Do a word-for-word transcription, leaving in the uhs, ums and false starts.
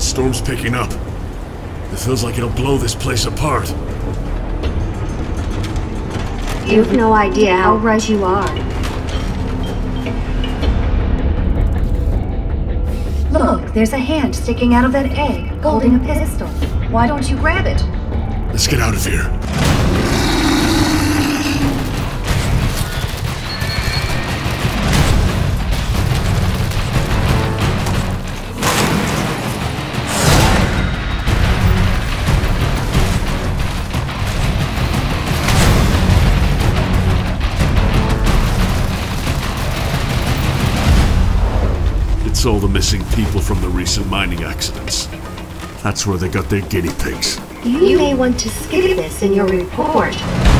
storm's picking up. It feels like it'll blow this place apart. You've no idea how right you are. Look, there's a hand sticking out of that egg, holding a pistol. Why don't you grab it? Let's get out of here. It's all the missing people from the recent mining accidents. That's where they got their guinea pigs. You may want to skip this in your report.